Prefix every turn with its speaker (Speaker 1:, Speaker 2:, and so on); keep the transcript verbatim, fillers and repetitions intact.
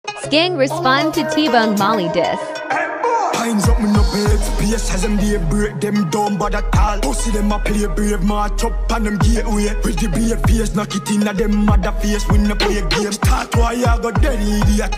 Speaker 1: Skeng respond to T-Bone Molly diss.
Speaker 2: Pines up me no bed, space as them they break them down but at all. Pussy them a play brave, march up on them gateway. With the brave face, knock it in a them mother face, we no play game. Start why I go dead idiot.